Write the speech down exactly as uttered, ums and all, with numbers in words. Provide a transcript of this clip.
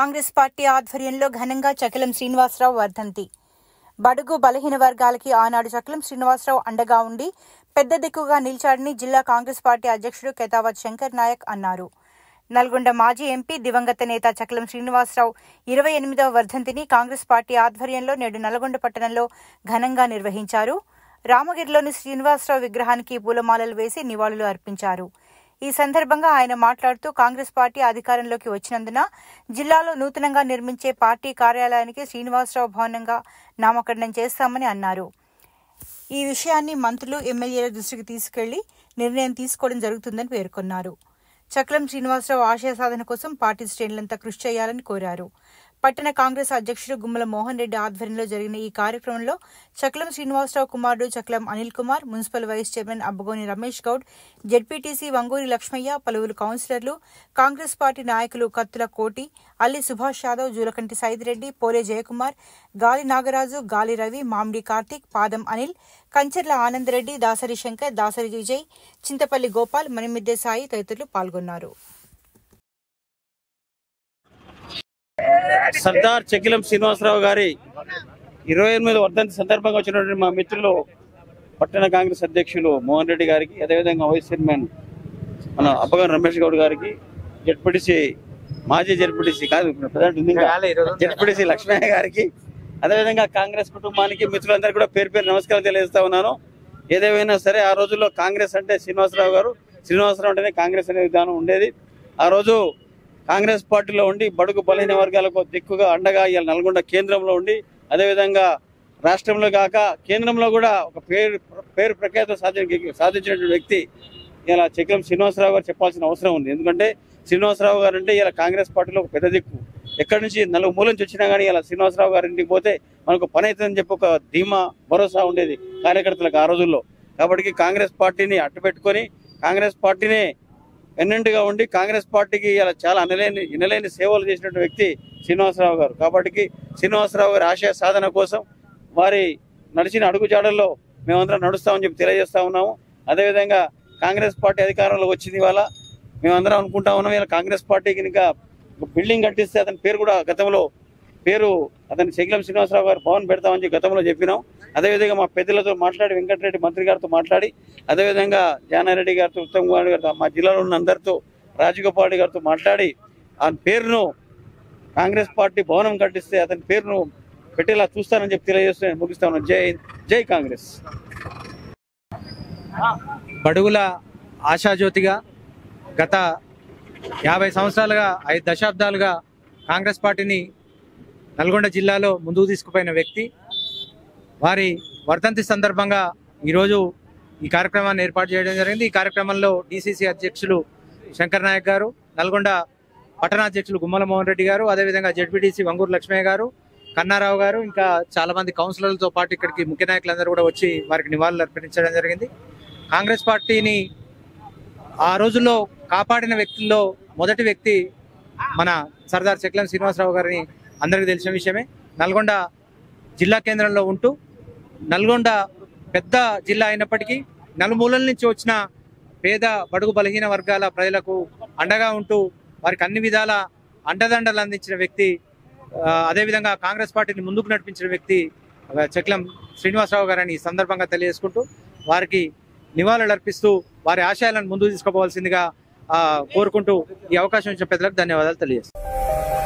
Congress party ఆధ్వర్యంలో ఘనంగా చకిలం శ్రీనివాసరావు వర్ధంతి. బడుగు బలహీన వర్గాలకి ఆనాడు చకిలం శ్రీనివాసరావు అండగా ఉండి పెద్ద దిక్కుగా నిలిచాడని జిల్లా కాంగ్రెస్ పార్టీ అధ్యక్షుడు కేతావత్ శంకర్ నాయక్ అన్నారు. నల్గొండ మాజీ ఎంపీ దివంగత నేత చకిలం శ్రీనివాసరావు ఇరవై ఎనిమిదవ వర్ధంతిని కాంగ్రెస్ పార్టీ ఆధ్వర్యంలో నేడు నల్గొండ పట్టణంలో ఘనంగా నిర్వహించారు. రామగిరిలోని శ్రీనివాసరావు విగ్రహానికి పూలమాలలు వేసి నివాళులు అర్పించారు. ఈ సందర్భంగా ఆయన మాట్లాడుతూ కాంగ్రెస్ పార్టీ అధికారంలోకి వచ్చినందున జిల్లాలో నూతనంగా నిర్మించే పార్టీ కార్యాలయానికి శ్రీనివాసరావు భవనంగా నామకరణం చేస్తామని అన్నారు. ఈ విషయాన్ని మంత్రులు, ఎమ్మెల్యేల దృష్టికి తీసుకెళ్లి నిర్ణయం తీసుకోవడం జరుగుతుందని పేర్కొన్నారు. చకిలం శ్రీనివాసరావు ఆశయ సాధన కోసం పార్టీ శ్రేణులంతా కృషి చేయాలని కోరారు. పట్టణ కాంగ్రెస్ అధ్యక్షుడు గుమ్మల మోహన్ రెడ్డి ఆధ్వర్యంలో జరిగిన ఈ కార్యక్రమంలో చకిలం శ్రీనివాసరావు కుమారుడు Chakilam Anil Kumar, municipal vice chairman Abbagoni Ramesh Goud, ZPTC Vanguri Lakshmaiah, పలువురు కౌన్సిలర్లు, కాంగ్రెస్ పార్టీ నాయకులు కత్తుల కోటి, అల్లి సుభాష్ యాదవ్, జూలకంటి సైదిరెడ్డి, పోలే జయకుమార్, గాలి నాగరాజు, గాలి రవి, మామిడి కార్తీక్, పాదం అనిల్, కంచెర్ల ఆనందరెడ్డి, దాసరి శంకర్, దాసరి విజయ్, చింతపల్లి గోపాల్, మణిమిద్దె సాయి తదితరులు పాల్గొన్నారు. సర్దార్ చకిలం శ్రీనివాసరావు గారి ఇరవై ఎనిమిది వర్ధంతి సందర్భంగా వచ్చినటువంటి మా మిత్రులు పట్టణ కాంగ్రెస్ అధ్యక్షులు మోహన్ రెడ్డి గారికి, అదేవిధంగా వైస్ చైర్మన్ మన అబ్బగోని రమేష్ గౌడ్ గారికి, జెడ్పీటీసీ మాజీ జెడ్పీటీసీ కాదు జెడ్పీటీసీ లక్ష్మయ్య గారికి, అదేవిధంగా కాంగ్రెస్ కుటుంబానికి, మిత్రులందరికీ కూడా పేరు పేరు నమస్కారం తెలియజేస్తా ఉన్నాను. ఏదేమైనా సరే ఆ రోజుల్లో కాంగ్రెస్ అంటే శ్రీనివాసరావు గారు, శ్రీనివాసరావు అంటేనే కాంగ్రెస్ అనే విధానం ఉండేది. ఆ రోజు కాంగ్రెస్ పార్టీలో ఉండి బడుగు బలహీన వర్గాలకు దిక్కుగా అండగా ఇవాళ నల్గొండ కేంద్రంలో ఉండి, అదేవిధంగా రాష్ట్రంలో కాక కేంద్రంలో కూడా ఒక పేరు పేరు ప్రఖ్యాత సాధి సాధించినటువంటి వ్యక్తి ఇలా చకిలం శ్రీనివాసరావు గారు చెప్పాల్సిన అవసరం ఉంది. ఎందుకంటే శ్రీనివాసరావు గారు అంటే ఇలా కాంగ్రెస్ పార్టీలో ఒక పెద్ద దిక్కు. ఎక్కడి నుంచి నలుగు మూల నుంచి వచ్చినా కానీ ఇలా శ్రీనివాసరావు గారి ఇంటికి పోతే మనకు పని అవుతుందని చెప్పి ఒక ధీమా భరోసా ఉండేది కార్యకర్తలకు ఆ రోజుల్లో. కాబట్టి కాంగ్రెస్ పార్టీని అడ్డుపెట్టుకొని కాంగ్రెస్ పార్టీనే ఎన్నెంటుగా ఉండి కాంగ్రెస్ పార్టీకి ఇలా చాలా అనలేని ఇనలేని సేవలు చేసినటువంటి వ్యక్తి శ్రీనివాసరావు గారు. కాబట్టి శ్రీనివాసరావు గారి ఆశయ సాధన కోసం వారి నడిచిన అడుగుజాడల్లో మేమందరం నడుస్తామని చెప్పి తెలియజేస్తా ఉన్నాము. అదేవిధంగా కాంగ్రెస్ పార్టీ అధికారంలో వచ్చింది ఇవాళ మేమందరం అనుకుంటా ఉన్నాం. ఇలా కాంగ్రెస్ పార్టీకి ఇంకా బిల్డింగ్ కట్టిస్తే అతని పేరు కూడా గతంలో పేరు అతని చకిలం శ్రీనివాసరావు గారు భవన్ పెడతామని చెప్పి గతంలో చెప్పినాం. అదేవిధంగా మా పెద్దలతో మాట్లాడి, వెంకటరెడ్డి మంత్రి గారితో మాట్లాడి, అదేవిధంగా జానారెడ్డి గారితో, ఉత్తమ్ కుమార్ గారితో, మా జిల్లాలో ఉన్న అందరితో, రాజగోపాల్ గారితో మాట్లాడి ఆ పేరును కాంగ్రెస్ పార్టీ భవనం కట్టిస్తే అతని పేరును పెట్టేలా చూస్తానని చెప్పి తెలియజేస్తూ ముగిస్తా ఉన్నాను. జై జై కాంగ్రెస్. బడుగుల ఆశాజ్యోతిగా గత యాభై సంవత్సరాలుగా ఐదు దశాబ్దాలుగా కాంగ్రెస్ పార్టీని నల్గొండ జిల్లాలో ముందుకు తీసుకుపోయిన వ్యక్తి, వారి వర్ధంతి సందర్భంగా ఈరోజు ఈ కార్యక్రమాన్ని ఏర్పాటు చేయడం జరిగింది. ఈ కార్యక్రమంలో డిసిసి అధ్యక్షులు శంకర్ నాయక్ గారు, నల్గొండ పట్టణాధ్యక్షులు గుమ్మల మోహన్ రెడ్డి గారు, అదేవిధంగా జెడ్పీటీసీ వంగూరు లక్ష్మయ్య గారు, కన్నారావు గారు, ఇంకా చాలా మంది కౌన్సిలర్లతో పాటు ఇక్కడికి ముఖ్య నాయకులందరూ కూడా వచ్చి వారికి నివాళులు అర్పించడం జరిగింది. కాంగ్రెస్ పార్టీని ఆ రోజుల్లో కాపాడిన వ్యక్తుల్లో మొదటి వ్యక్తి మన సర్దార్ చకిలం శ్రీనివాసరావు గారిని అందరికీ తెలిసిన విషయమే. నల్గొండ జిల్లా కేంద్రంలో ఉంటూ నల్గొండ పెద్ద జిల్లా అయినప్పటికీ నలుమూలల నుంచి వచ్చిన పేద బడుగు బలహీన వర్గాల ప్రజలకు అండగా ఉంటూ వారికి అన్ని విధాల అండదండలు అందించిన వ్యక్తి, అదేవిధంగా కాంగ్రెస్ పార్టీని ముందుకు నడిపించిన వ్యక్తి చకిలం శ్రీనివాసరావు గారని ఈ సందర్భంగా తెలియజేసుకుంటూ వారికి నివాళులు అర్పిస్తూ వారి ఆశయాలను ముందుకు తీసుకుపోవాల్సిందిగా కోరుకుంటూ ఈ అవకాశం ఇచ్చిన పెద్దలకు ధన్యవాదాలు తెలియజేస్తాను.